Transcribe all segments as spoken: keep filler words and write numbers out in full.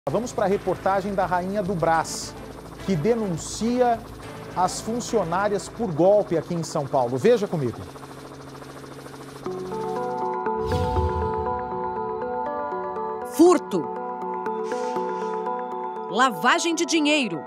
Vamos para a reportagem da Rainha do Brás, que denuncia as funcionárias por golpe aqui em São Paulo. Veja comigo. Furto, lavagem de dinheiro,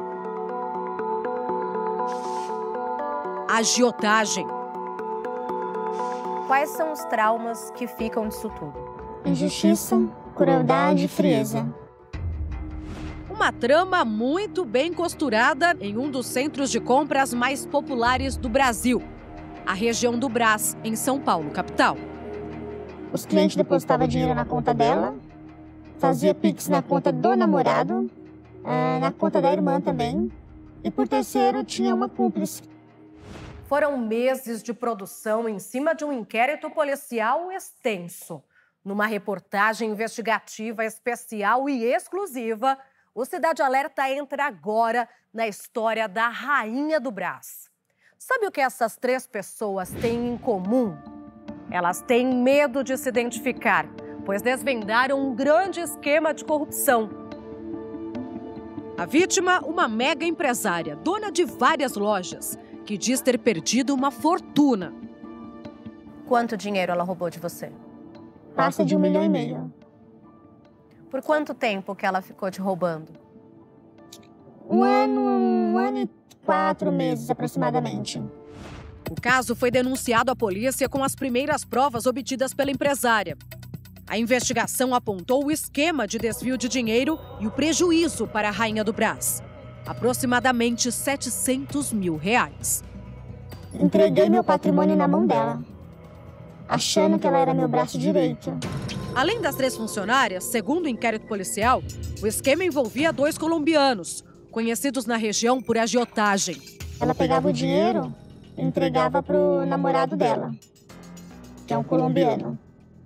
agiotagem. Quais são os traumas que ficam disso tudo? Injustiça, crueldade e frieza. Uma trama muito bem costurada em um dos centros de compras mais populares do Brasil, a região do Brás, em São Paulo, capital. Os clientes depositavam dinheiro na conta dela, fazia Pix na conta do namorado, na conta da irmã também, e por terceiro tinha uma cúmplice. Foram meses de produção em cima de um inquérito policial extenso. Numa reportagem investigativa especial e exclusiva, o Cidade Alerta entra agora na história da Rainha do Brás. Sabe o que essas três pessoas têm em comum? Elas têm medo de se identificar, pois desvendaram um grande esquema de corrupção. A vítima, uma mega empresária, dona de várias lojas, que diz ter perdido uma fortuna. Quanto dinheiro ela roubou de você? Passa de um milhão e meio. Por quanto tempo que ela ficou te roubando? Um ano, um ano e quatro meses aproximadamente. O caso foi denunciado à polícia com as primeiras provas obtidas pela empresária. A investigação apontou o esquema de desvio de dinheiro e o prejuízo para a Rainha do Brás. Aproximadamente setecentos mil reais. Entreguei meu patrimônio na mão dela, achando que ela era meu braço direito. Além das três funcionárias, segundo o inquérito policial, o esquema envolvia dois colombianos, conhecidos na região por agiotagem. Ela pegava o dinheiro e entregava para o namorado dela, que é um colombiano.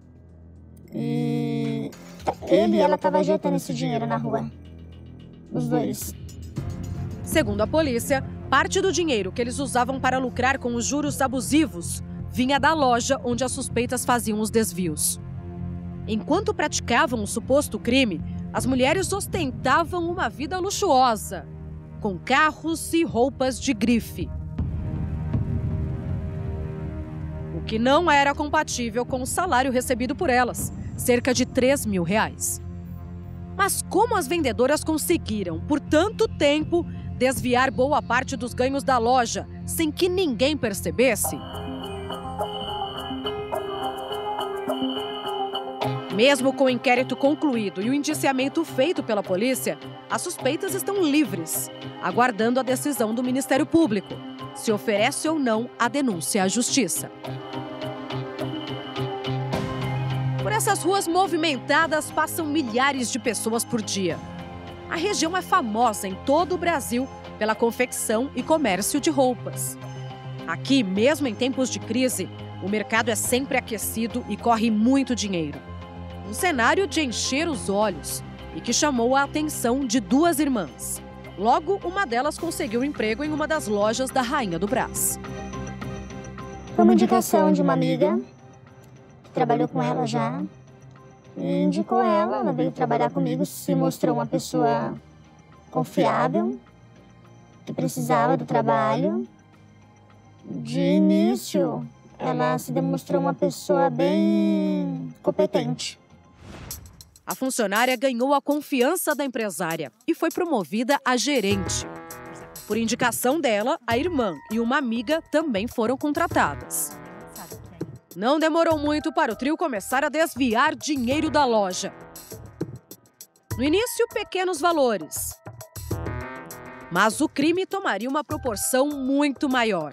E ele e ela estavam agiotando esse dinheiro na rua, os dois. Segundo a polícia, parte do dinheiro que eles usavam para lucrar com os juros abusivos vinha da loja onde as suspeitas faziam os desvios. Enquanto praticavam o suposto crime, as mulheres ostentavam uma vida luxuosa, com carros e roupas de grife. O que não era compatível com o salário recebido por elas, cerca de três mil reais. Mas como as vendedoras conseguiram, por tanto tempo, desviar boa parte dos ganhos da loja, sem que ninguém percebesse? Mesmo com o inquérito concluído e o indiciamento feito pela polícia, as suspeitas estão livres, aguardando a decisão do Ministério Público, se oferece ou não a denúncia à Justiça. Por essas ruas movimentadas passam milhares de pessoas por dia. A região é famosa em todo o Brasil pela confecção e comércio de roupas. Aqui, mesmo em tempos de crise, o mercado é sempre aquecido e corre muito dinheiro. Um cenário de encher os olhos e que chamou a atenção de duas irmãs. Logo, uma delas conseguiu emprego em uma das lojas da Rainha do Brás. Foi uma indicação de uma amiga, que trabalhou com ela já, e indicou ela, ela veio trabalhar comigo, se mostrou uma pessoa confiável, que precisava do trabalho. De início, ela se demonstrou uma pessoa bem competente. A funcionária ganhou a confiança da empresária e foi promovida a gerente. Por indicação dela, a irmã e uma amiga também foram contratadas. Não demorou muito para o trio começar a desviar dinheiro da loja. No início, pequenos valores. Mas o crime tomaria uma proporção muito maior.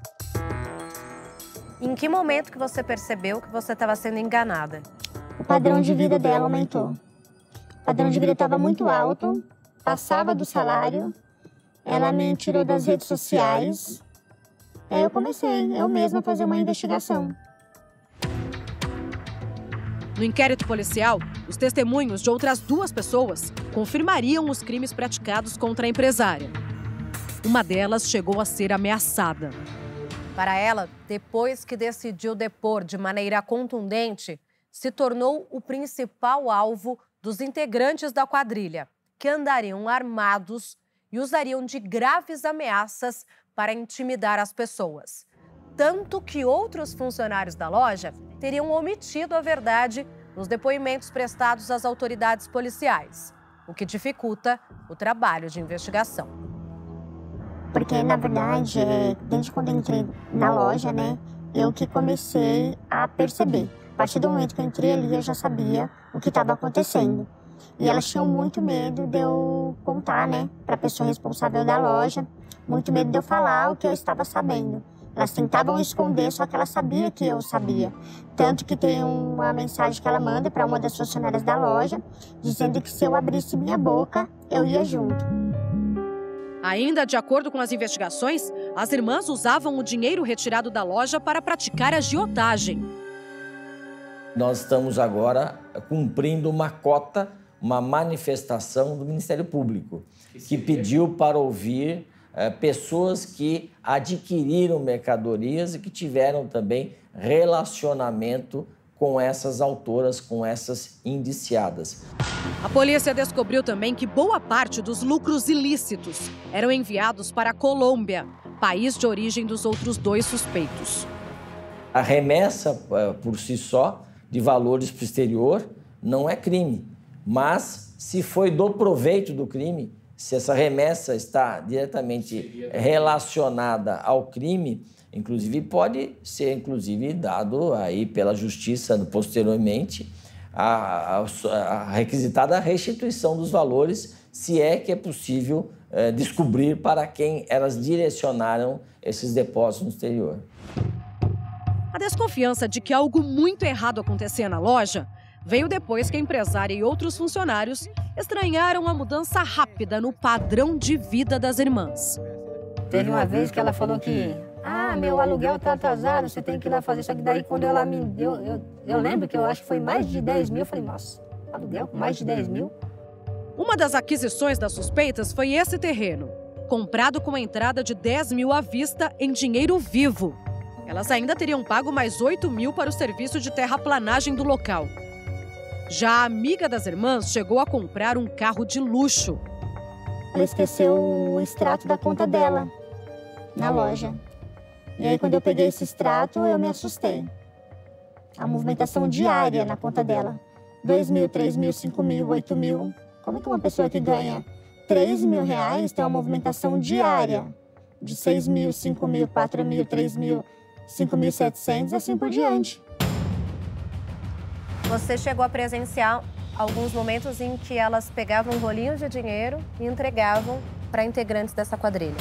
Em que momento que você percebeu que você estava sendo enganada? O padrão de vida dela aumentou. O padrão de vida estava muito alto, passava do salário. Ela me tirou das redes sociais. Aí eu comecei, eu mesma, a fazer uma investigação. No inquérito policial, os testemunhos de outras duas pessoas confirmariam os crimes praticados contra a empresária. Uma delas chegou a ser ameaçada. Para ela, depois que decidiu depor de maneira contundente, se tornou o principal alvo dos integrantes da quadrilha que andariam armados e usariam de graves ameaças para intimidar as pessoas. Tanto que outros funcionários da loja teriam omitido a verdade nos depoimentos prestados às autoridades policiais, o que dificulta o trabalho de investigação. Porque, na verdade, é, desde quando eu entrei na loja, né, eu que comecei a perceber. A partir do momento que eu entrei ali, eu já sabia o que estava acontecendo. E elas tinham muito medo de eu contar, né, para a pessoa responsável da loja, muito medo de eu falar o que eu estava sabendo. Elas tentavam esconder, só que ela sabia que eu sabia. Tanto que tem uma mensagem que ela manda para uma das funcionárias da loja, dizendo que se eu abrisse minha boca, eu ia junto. Ainda de acordo com as investigações, as irmãs usavam o dinheiro retirado da loja para praticar agiotagem. Nós estamos agora cumprindo uma cota, uma manifestação do Ministério Público, que pediu para ouvir é, pessoas que adquiriram mercadorias e que tiveram também relacionamento com essas autoras, com essas indiciadas. A polícia descobriu também que boa parte dos lucros ilícitos eram enviados para a Colômbia, país de origem dos outros dois suspeitos. A remessa, por si só, de valores para o exterior, não é crime. Mas, se foi do proveito do crime, se essa remessa está diretamente relacionada ao crime, inclusive pode ser inclusive dado aí pela justiça posteriormente a, a, a requisitada restituição dos valores, se é que é possível é, descobrir para quem elas direcionaram esses depósitos no exterior. A desconfiança de que algo muito errado acontecia na loja veio depois que a empresária e outros funcionários estranharam a mudança rápida no padrão de vida das irmãs. Teve uma vez que ela falou que ah, meu aluguel está atrasado, você tem que ir lá fazer. Só que daí quando ela me deu, eu, eu lembro que eu acho que foi mais de dez mil, eu falei, nossa, aluguel com mais de dez mil? Uma das aquisições das suspeitas foi esse terreno, comprado com a entrada de dez mil à vista em dinheiro vivo. Elas ainda teriam pago mais oito mil para o serviço de terraplanagem do local. Já a amiga das irmãs chegou a comprar um carro de luxo. Ela esqueceu o extrato da conta dela na loja. E aí, quando eu peguei esse extrato, eu me assustei. A movimentação diária na conta dela. dois mil, três mil, cinco mil, oito mil. Como é que uma pessoa que ganha três mil reais tem uma movimentação diária de seis mil, cinco mil, quatro mil, três mil, cinco mil e setecentos, assim por diante? Você chegou a presenciar alguns momentos em que elas pegavam rolinhos de dinheiro e entregavam para integrantes dessa quadrilha?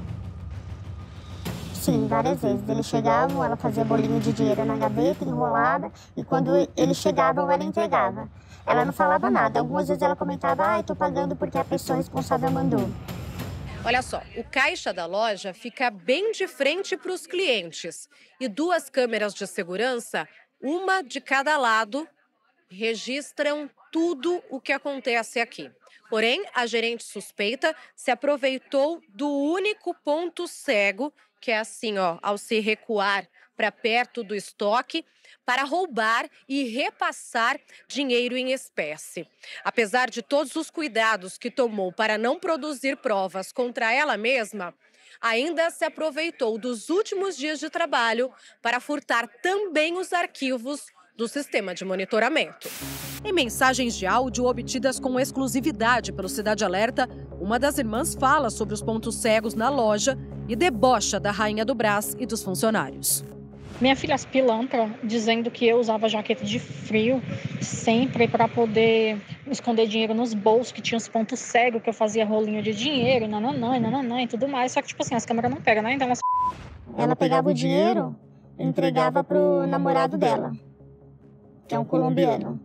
Sim, várias vezes. Eles chegavam, ela fazia bolinho de dinheiro na gaveta, enrolada, e quando eles chegavam, ela entregava. Ela não falava nada. Algumas vezes ela comentava, ah, estou pagando porque a pessoa responsável mandou. Olha só, o caixa da loja fica bem de frente para os clientes. E duas câmeras de segurança, uma de cada lado, registram tudo o que acontece aqui. Porém, a gerente suspeita se aproveitou do único ponto cego, que é assim, ó, ao se recuar para perto do estoque, para roubar e repassar dinheiro em espécie. Apesar de todos os cuidados que tomou para não produzir provas contra ela mesma, ainda se aproveitou dos últimos dias de trabalho para furtar também os arquivos do sistema de monitoramento. Em mensagens de áudio obtidas com exclusividade pelo Cidade Alerta, uma das irmãs fala sobre os pontos cegos na loja e debocha da Rainha do Brás e dos funcionários. Minha filha as pilantra, dizendo que eu usava jaqueta de frio sempre para poder esconder dinheiro nos bolsos, que tinha os pontos cegos, que eu fazia rolinho de dinheiro, nananã, nananã e tudo mais. Só que, tipo assim, as câmeras não pegam, né? Então, elas... Ela pegava o dinheiro e entregava pro namorado dela, que é um colombiano.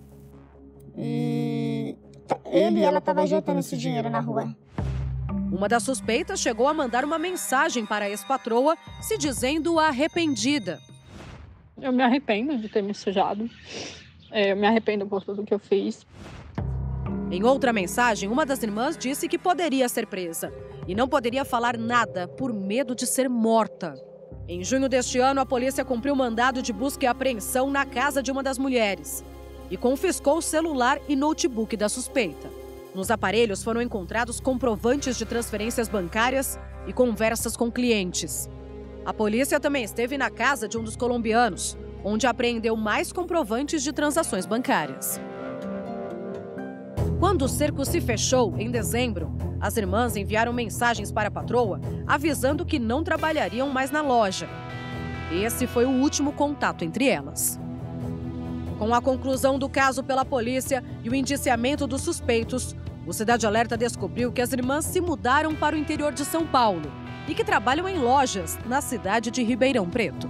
E ele e ela estavam ajeitando esse dinheiro na rua. Uma das suspeitas chegou a mandar uma mensagem para a ex-patroa, se dizendo arrependida. Eu me arrependo de ter me sujado. Eu me arrependo por tudo que eu fiz. Em outra mensagem, uma das irmãs disse que poderia ser presa e não poderia falar nada por medo de ser morta. Em junho deste ano, a polícia cumpriu mandado de busca e apreensão na casa de uma das mulheres e confiscou o celular e notebook da suspeita. Nos aparelhos foram encontrados comprovantes de transferências bancárias e conversas com clientes. A polícia também esteve na casa de um dos colombianos, onde apreendeu mais comprovantes de transações bancárias. Quando o cerco se fechou, em dezembro, as irmãs enviaram mensagens para a patroa avisando que não trabalhariam mais na loja. Esse foi o último contato entre elas. Com a conclusão do caso pela polícia e o indiciamento dos suspeitos, o Cidade Alerta descobriu que as irmãs se mudaram para o interior de São Paulo e que trabalham em lojas na cidade de Ribeirão Preto.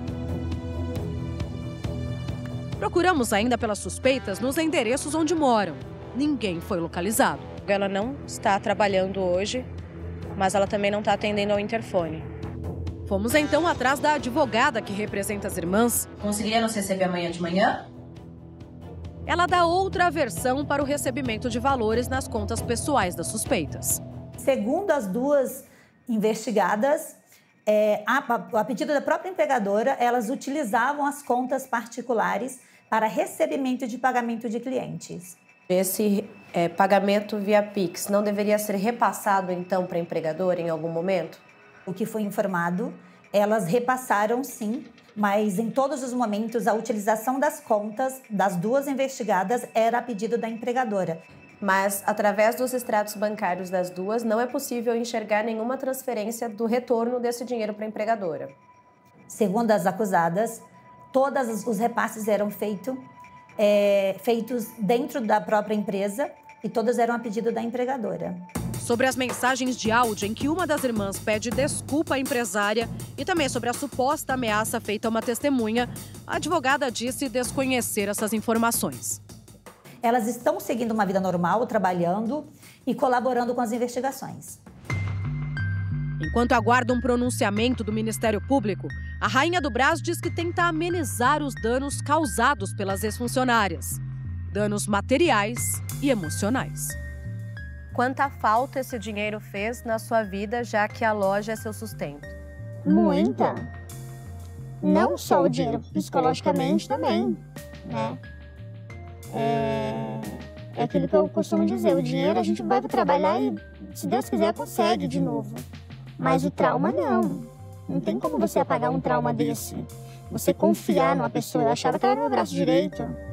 Procuramos ainda pelas suspeitas nos endereços onde moram. Ninguém foi localizado. Ela não está trabalhando hoje, mas ela também não está atendendo ao interfone. Fomos então atrás da advogada que representa as irmãs. Conseguiria nos receber amanhã de manhã? Ela dá outra versão para o recebimento de valores nas contas pessoais das suspeitas. Segundo as duas investigadas, é, a, a pedido da própria empregadora, elas utilizavam as contas particulares para recebimento de pagamento de clientes. Esse é, pagamento via Pix não deveria ser repassado, então, para a empregadora em algum momento? O que foi informado, elas repassaram sim, mas em todos os momentos a utilização das contas das duas investigadas era a pedido da empregadora. Mas, através dos extratos bancários das duas, não é possível enxergar nenhuma transferência do retorno desse dinheiro para a empregadora. Segundo as acusadas, todos os repasses eram feito, é, feitos dentro da própria empresa e todos eram a pedido da empregadora. Sobre as mensagens de áudio em que uma das irmãs pede desculpa à empresária e também sobre a suposta ameaça feita a uma testemunha, a advogada disse desconhecer essas informações. Elas estão seguindo uma vida normal, trabalhando e colaborando com as investigações. Enquanto aguarda um pronunciamento do Ministério Público, a Rainha do Brás diz que tenta amenizar os danos causados pelas ex-funcionárias. Danos materiais e emocionais. Quanta falta esse dinheiro fez na sua vida, já que a loja é seu sustento? Muita. Não só o dinheiro, psicologicamente também, né? É, é aquilo que eu costumo dizer, o dinheiro a gente vai para trabalhar e, se Deus quiser, consegue de novo. Mas o trauma não. Não tem como você apagar um trauma desse. Você confiar numa pessoa. Eu achava que ela era meu braço direito.